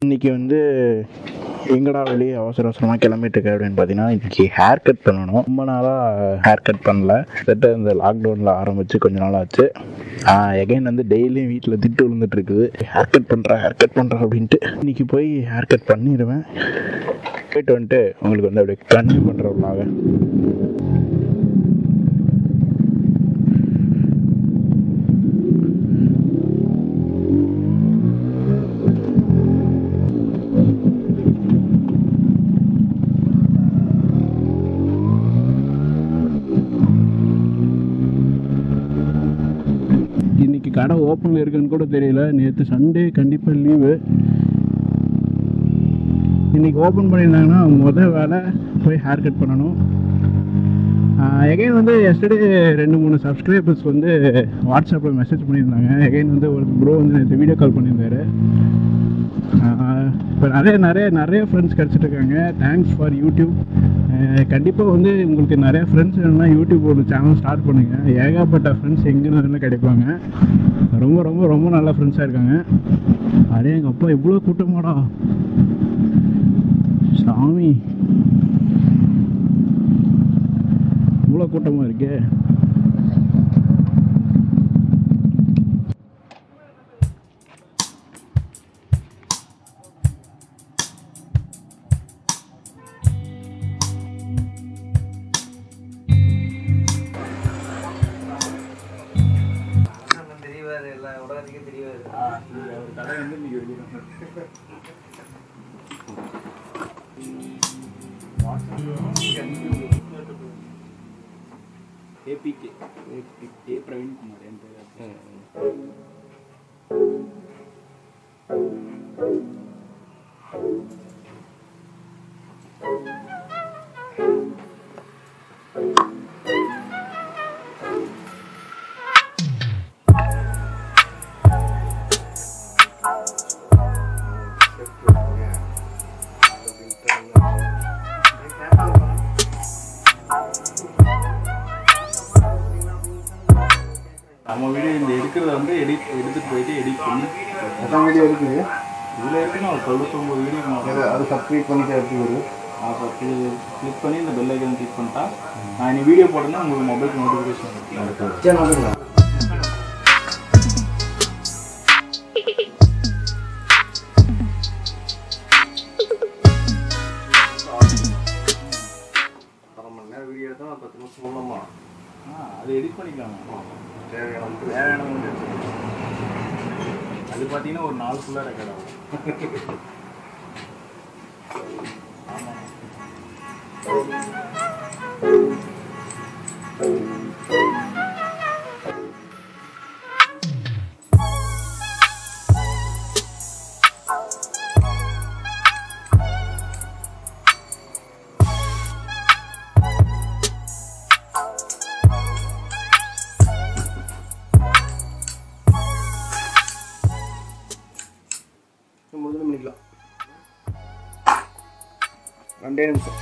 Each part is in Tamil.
இன்றைக்கி வந்து எங்கடா வெளியே அவசர அவசரமாக கிளம்பிட்டுருக்க அப்படின்னு பார்த்தீங்கன்னா, இன்றைக்கி ஹேர் கட் பண்ணணும். ரொம்ப நாளாக ஹேர் கட் பண்ணல. கிட்டத்தட்ட இந்த லாக்டவுனில் ஆரம்பித்து கொஞ்ச நாள் ஆச்சு. எகைன் வந்து டெய்லியும் வீட்டில் திட்டு விழுந்துட்டுருக்குது, ஹேர் கட் பண்ணுறேன் அப்படின்ட்டு. இன்றைக்கி போய் ஹேர் கட் பண்ணிடுவேன். போயிட்டு வந்துட்டு உங்களுக்கு வந்து அப்படியே கண்டினியூ பண்ணுறவங்களாக. இன்றைக்கி கடை ஓப்பனில் இருக்குன்னு கூட தெரியல. நேற்று சண்டே கண்டிப்பாக லீவு. இன்றைக்கி ஓப்பன் பண்ணியிருந்தாங்கன்னா மொதல் வேலை போய் ஹேர் கட் பண்ணணும். எகைன் வந்து எஸ்டர்டே 2-3 சப்ஸ்கிரைபர்ஸ் வந்து வாட்ஸ்அப்பில் மெசேஜ் பண்ணியிருந்தாங்க. எகைன் வந்து ஒரு ப்ரோ வந்து நேற்று வீடியோ கால் பண்ணியிருந்தாரு. இப்போ நிறைய ஃப்ரெண்ட்ஸ் கிடச்சிட்ருக்காங்க. Thanks for YouTube. கண்டிப்பாக வந்து உங்களுக்கு நிறையா ஃப்ரெண்ட்ஸ் வேணும்னா யூடியூப் ஒரு சேனல் ஸ்டார்ட் பண்ணுங்கள். ஏகப்பட்ட ஃப்ரெண்ட்ஸ் எங்கேன்னு கிடைப்பாங்க. ரொம்ப ரொம்ப ரொம்ப நல்ல ஃப்ரெண்ட்ஸாக இருக்காங்க. அதே எங்கள் அப்பா இவ்வளோ கூட்டமாடா சாமி, இவ்வளோ கூட்டமாக இருக்கே. APK பிரவீன் குமார் என் பேர். நம்ம வீடியோ இந்த எடுக்கிறத வந்து எடுத்துகிட்டு போயிட்டு எடிட் பண்ணி எத்தனை வீடியோ இருக்குது இதில் இருக்குன்னா ஒரு 99 வீடியோ. அது சப்ஸ்கிரைப் பண்ணிட்டு எடுத்து வரும். அப்போ கிளிக் பண்ணி இந்த பெல் ஐக்கான் கிளிக் பண்ணிட்டா நான் நீ வீடியோ போட்டேன்னா உங்களுக்கு மொபைலுக்கு நோட்டிஃபிகேஷன் இருக்கும். வீடியோ எடுத்தால் 10 நிமிஷம் மூலமா அது எடிட் பண்ணிக்கலாம். தேவையான அது பார்த்தீங்கன்னா ஒரு 4 ஃபுல்லாக ரெக்கார்ட் ஆகும். முடிஞ்சு பண்ணிக்கலாம். 2 நிமிஷம்.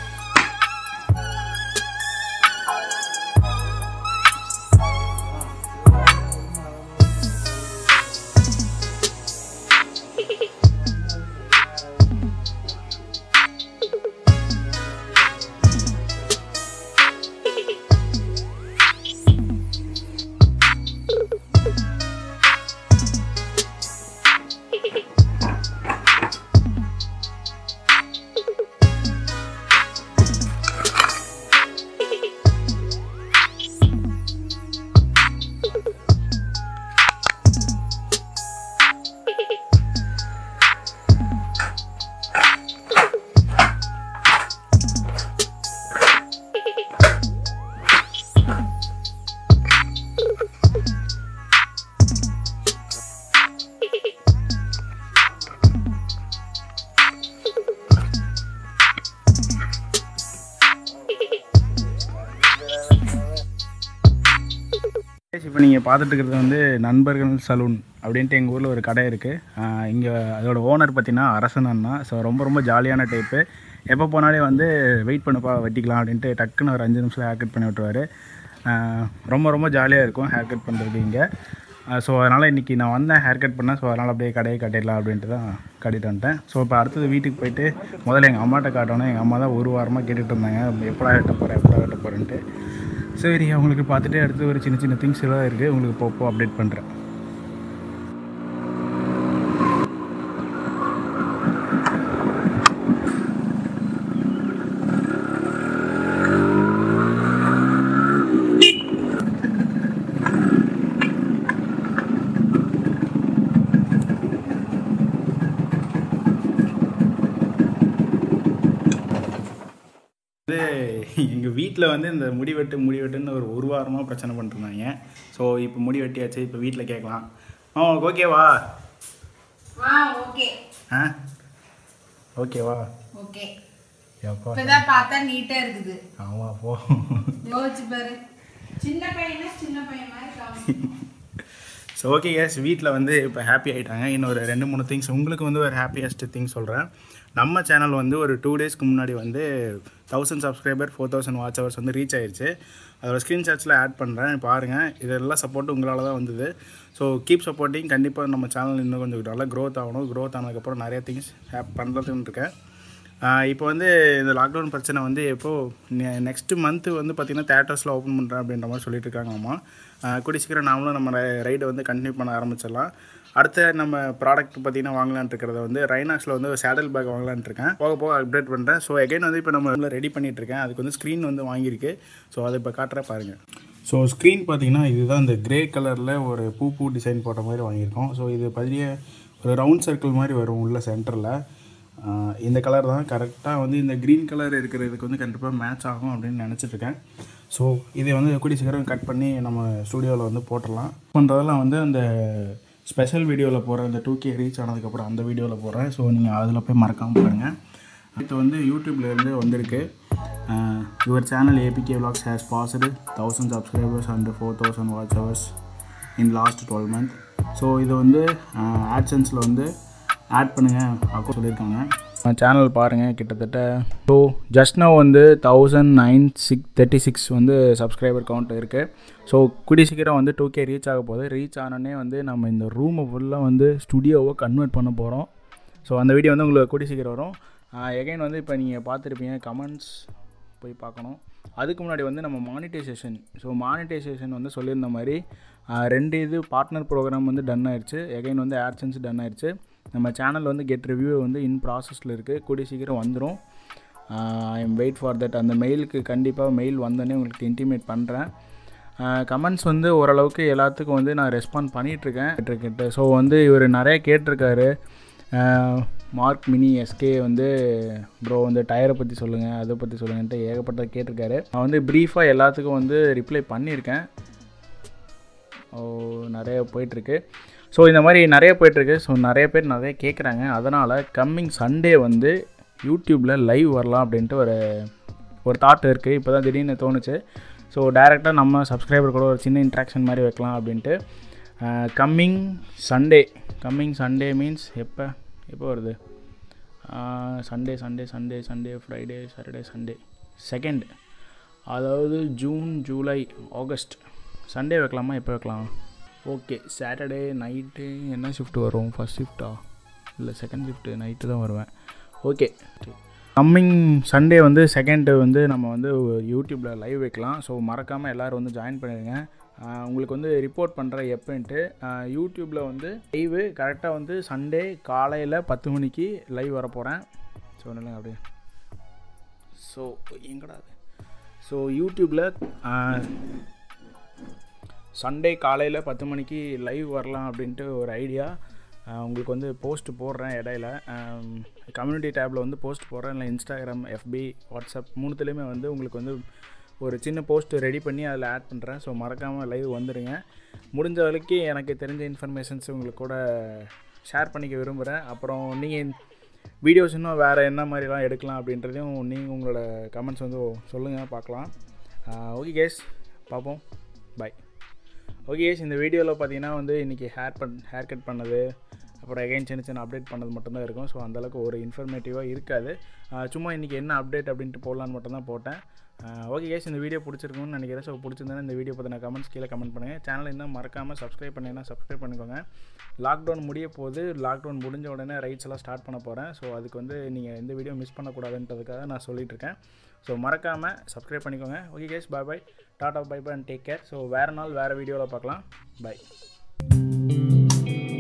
இப்போ நீங்கள் பார்த்துட்டு இருக்கிறது வந்து நண்பர்கள் சலூன் அப்படின்ட்டு எங்கள் ஊரில் ஒரு கடை இருக்குது. இங்கே அதோட ஓனர் பார்த்திங்கன்னா அரசன் அண்ணா. ஸோ ரொம்ப ரொம்ப ஜாலியான டைப்பு. எப்போ போனாலே வந்து வெயிட் பண்ணப்பா வெட்டிக்கலாம் அப்படின்ட்டு டக்குன்னு ஒரு 5 நிமிஷத்தில் ஹேர் கட் பண்ணி விட்டுருவார். ரொம்ப ரொம்ப ஜாலியாக இருக்கும் ஹேர் கட் பண்ணுறது இங்கே. ஸோ அதனால் இன்றைக்கி நான் வந்தேன் ஹேர் கட் பண்ணேன். ஸோ அதனால் அப்படியே கடையை கட்டிடலாம் அப்படின்ட்டு தான் கட்டிட்டு வந்துட்டேன். ஸோ இப்போ அடுத்தது வீட்டுக்கு போயிட்டு முதல்ல எங்கள் அம்மாட்ட காட்டணும். எங்கள் அம்மா தான் ஒரு வாரமாக கேட்டுகிட்டு இருந்தாங்க எப்படா வெட்ட போகிறேன்ட்டு. சரி அவங்களுக்கு பார்த்துட்டு அடுத்து ஒரு சின்ன சின்ன திங்ஸ் எல்லாம் இருக்குது, உங்களுக்கு போப்போ அப்டேட் பண்ணுறேன். எங்கள் வீட்டில் வந்து இந்த முடிவெட்டுன்னு ஒரு வாரமாக பிரச்சனை பண்ணிருந்தாங்க. ஸோ இப்போ முடி வெட்டியாச்சு. இப்போ வீட்டில் கேட்கலாம், ஓகேவா? ஓகே. ஓகேவா? ஓகே. இப்பதான் பார்த்தா நீட்டா இருக்குது. ஆமா போ. யோசிச்சு பாரு, சின்ன பையன் மாதிரி காமி. ஸோ ஓகே கேஸ், வீட்டில் வந்து இப்போ ஹாப்பி ஆகிட்டாங்க. இன்னொரு 2-3 திங்ஸ் உங்களுக்கு வந்து ஒரு ஹாப்பியஸ்ட் திங்ஸ் சொல்கிறேன். நம்ம சேனல் வந்து ஒரு 2 டேஸ்க்கு முன்னாடி வந்து 1000 சப்ஸ்கிரைபர் 4000 வாட்ச் ஹவர்ஸ் வந்து ரீச் ஆயிடுச்சு. அதோட ஸ்க்ரீன்ஷாட்ஸில் ஆட் பண்ணுறேன், பாருங்கள். இதெல்லாம் சப்போர்ட் உங்களால் தான் வந்தது. So keep supporting. கண்டிப்பாக நம்ம சேனல் இன்னும் கொஞ்சம் நல்லா க்ரோத் ஆகணும். க்ரோத் ஆனதுக்கப்புறம் நிறைய திங்ஸ் பண்ணுறதுன்னு இருக்கேன். இப்போ வந்து இந்த லாக்டவுன் பிரச்சனை வந்து எப்போது நெக்ஸ்ட்டு மந்த்து வந்து பார்த்திங்கன்னா தேட்டர்ஸில் ஓப்பன் பண்ணுறேன் அப்படின்ற மாதிரி சொல்லிட்டு இருக்காங்க. அம்மா கூடிய சீக்கிரம் நாமளும் நம்ம ரைடை வந்து கண்டினியூ பண்ண ஆரம்பிச்சிடலாம். அடுத்த நம்ம ப்ராடக்ட் பார்த்திங்கன்னா வாங்கலான்ட்டு இருக்கிறத வந்து ரைனாக்ஸில் வந்து ஒரு சேடல் பேக் வாங்கலான்ட்டு இருக்கேன். போக அப்டேட் பண்ணுறேன். ஸோ எகைன் வந்து இப்போ நம்ம ரெடி பண்ணிகிட்ருக்கேன். அதுக்கு வந்து ஸ்க்ரீன் வந்து வாங்கியிருக்கு. ஸோ அதை இப்போ காட்டுற பாருங்கள். ஸோ ஸ்க்ரீன் பார்த்திங்கன்னா இதுதான் இந்த க்ரே கலரில் ஒரு பூ டிசைன் போட்ட மாதிரி வாங்கியிருக்கோம். ஸோ இது பதிலே ஒரு ரவுண்ட் சர்க்கிள் மாதிரி வரும் உள்ள சென்டரில். இந்த கலர் தான் கரெக்டாக வந்து இந்த க்ரீன் கலர் இருக்கிறதுக்கு வந்து கண்டிப்பாக மேட்ச் ஆகும் அப்படின்னு நினச்சிட்ருக்கேன். ஸோ இதை வந்து கூடிய சீக்கிரம் கட் பண்ணி நம்ம ஸ்டூடியோவில் வந்து போட்டுடலாம். பண்ணுறதெல்லாம் வந்து அந்த ஸ்பெஷல் வீடியோவில் போகிறேன். இந்த 2K ரீச் ஆனதுக்கப்புறம் அந்த வீடியோவில் போடுறேன். ஸோ நீங்கள் அதில் போய் மறக்காமல் பாருங்கள். இப்போ வந்து யூடியூப்லேருந்து வந்திருக்கு. Your channel APK Vlogs has passed 1000 subscribers and 4000 watch hours in last 12 months. So இது வந்து ஆட்சன்ஸில் வந்து ஆட் பண்ணுங்கள் அப்போ சொல்லியிருக்காங்க. சேனல் பாருங்கள் கிட்டத்தட்ட. ஸோ ஜஸ்ட் நவ் வந்து 1936 வந்து சப்ஸ்கிரைபர் கவுண்ட் இருக்குது. ஸோ கூடிய சீக்கிரம் வந்து 2K ரீச் ஆக போகுது. ரீச் ஆனோடனே வந்து நம்ம இந்த ரூமை ஃபுல்லாக வந்து ஸ்டுடியோவை கன்வெர்ட் பண்ண போகிறோம். ஸோ அந்த வீடியோ வந்து உங்களுக்கு கூடிய சீக்கிரம் வரும். எகைன் வந்து இப்போ நீங்கள் பார்த்துருப்பீங்க, கமெண்ட்ஸ் போய் பார்க்கணும். அதுக்கு முன்னாடி வந்து நம்ம மானிட்டைசேஷன். ஸோ மானிட்டைசேஷன் வந்து சொல்லியிருந்த மாதிரி 2 இது பார்ட்னர் ப்ரோக்ராம் வந்து டன் ஆயிடுச்சு. எகைன் வந்து ஆட்சன்ஸ் டன் ஆயிடுச்சு. நம்ம சேனல் வந்து கெட் ரிவ்யூ வந்து இன் ப்ராசஸில் இருக்குது. கூடிய சீக்கிரம் வந்துடும். I am wait for that. அந்த மெயிலுக்கு கண்டிப்பாக மெயில் வந்தோடனே உங்களுக்கு இன்டிமேட் பண்ணுறேன். கமெண்ட்ஸ் வந்து ஓரளவுக்கு எல்லாத்துக்கும் வந்து நான் ரெஸ்பாண்ட் பண்ணிகிட்ருக்கேன். ஸோ வந்து இவர் நிறைய கேட்டிருக்காரு. மார்க் மினி எஸ்கே வந்து ப்ரோ வந்து டயரை பற்றி சொல்லுங்கள், அதை பற்றி சொல்லுங்கன்ட்டு ஏகப்பட்ட கேட்டிருக்காரு. நான் வந்து ப்ரீஃபாக எல்லாத்துக்கும் வந்து ரிப்ளை பண்ணியிருக்கேன். நிறைய போயிட்டுருக்கு. ஸோ இந்த மாதிரி நிறைய போயிட்டுருக்கு. ஸோ நிறைய பேர் நிறைய கேட்குறாங்க. அதனால் கம்மிங் சண்டே வந்து யூடியூப்பில் லைவ் வரலாம் அப்படின்ட்டு ஒரு தாட் இருக்குது. இப்போ தான் திடீர்னு தோணுச்சு. ஸோ டைரெக்டாக நம்ம சப்ஸ்கிரைபர் கூட ஒரு சின்ன இன்ட்ராக்ஷன் மாதிரி வைக்கலாம் அப்படின்ட்டு. கம்மிங் சண்டே மீன்ஸ் எப்போ வருது? Sunday Friday Saturday Sunday 2nd, அதாவது ஜூன், ஜூலை, ஆகஸ்ட் சண்டே வைக்கலாமா? எப்போ வைக்கலாம்? ஓகே, சாட்டர்டே நைட்டு என்ன ஷிஃப்ட் வரும்? ஃபஸ்ட் ஷிஃப்ட்டா இல்லை செகண்ட் ஷிஃப்ட்டு? நைட்டு தான் வருவேன். ஓகே, கம்மிங் சண்டே வந்து 2nd வந்து நம்ம வந்து யூடியூப்பில் லைவ் வைக்கலாம். ஸோ மறக்காமல் எல்லோரும் வந்து ஜாயின் பண்ணிடுங்க. உங்களுக்கு வந்து ரிப்போர்ட் பண்ணுறேன் எப்போன்ட்டு. யூடியூப்பில் வந்து லைவு கரெக்டாக வந்து சண்டே காலையில் 10 மணிக்கு லைவ் வர போகிறேன். ஸோ இல்லைங்க அப்படியே. ஸோ எங்கடா அது? ஸோ யூடியூப்பில் சண்டே காலையில் 10 மணிக்கு லைவ் வரலாம் அப்படின்ட்டு ஒரு ஐடியா. உங்களுக்கு வந்து போஸ்ட் போடுறேன் இடையில. கம்யூனிட்டி டேப்பில் வந்து போஸ்ட் போடுறேன். இல்லை இன்ஸ்டாகிராம், FB, வாட்ஸ்அப் 3த்துலேயுமே வந்து உங்களுக்கு வந்து ஒரு சின்ன போஸ்ட் ரெடி பண்ணி அதில் ஆட் பண்ணுறேன். ஸோ மறக்காமல் லைவ் வந்துடுங்க. முடிஞ்ச வரைக்கும் எனக்கு தெரிஞ்ச இன்ஃபர்மேஷன்ஸ் உங்களுக்கு கூட ஷேர் பண்ணிக்க விரும்புகிறேன். அப்புறம் நீங்கள் வீடியோஸ் இன்னும் வேறு என்ன மாதிரிலாம் எடுக்கலாம் அப்படின்றதையும் நீங்கள் உங்களோட கமெண்ட்ஸ் வந்து சொல்லுங்கள், பார்க்கலாம். ஓகே கேஸ், பார்ப்போம். பாய். ஓகே கேஸ், இந்த வீடியோவில் பார்த்தீங்கன்னா வந்து இன்றைக்கி ஹேர் கட் பண்ணது, அப்புறம் எகைன் சின்ன சின்ன அப்டேட் பண்ணது மட்டும்தான் இருக்கும். ஸோ அந்தளவுக்கு ஒரு இன்ஃபர்மேட்டிவாக இருக்காது. சும்மா இன்றைக்கி என்ன அப்டேட் அப்படின்ட்டு போடலான்னு மட்டும்தான் போட்டேன். ஓகே கேஸ், இந்த வீடியோ பிடிச்சிருக்குன்னு நினைக்கிறேன். ஸோ பிடிச்சிருந்தேன்னா இந்த வீடியோ பற்றின கமெண்ட்ஸ் கீழே கமெண்ட் பண்ணுங்கள். சேனல் இன்னும் மறக்காமல் சப்ஸ்கிரைப் பண்ணிங்கன்னா சப்ஸ்கிரைப் பண்ணிக்கோங்க. லாக்டவுன் முடிய போது, லாக்டவுன் முடிஞ்ச உடனே ரைட்ஸ் எல்லாம் ஸ்டார்ட் பண்ண போகிறேன். ஸோ அதுக்கு வந்து நீங்கள் எந்த வீடியோ மிஸ் பண்ணக்கூடாதுன்றதுக்காக நான் சொல்லிகிட்ருக்கேன். ஸோ மறக்காமல் சப்ஸ்கிரைப் பண்ணிக்கோங்க. Okay guys, bye bye, tata, bye bye and take care. So வேறு நாள் வேறு வீடியோவில் பார்க்கலாம். பாய்.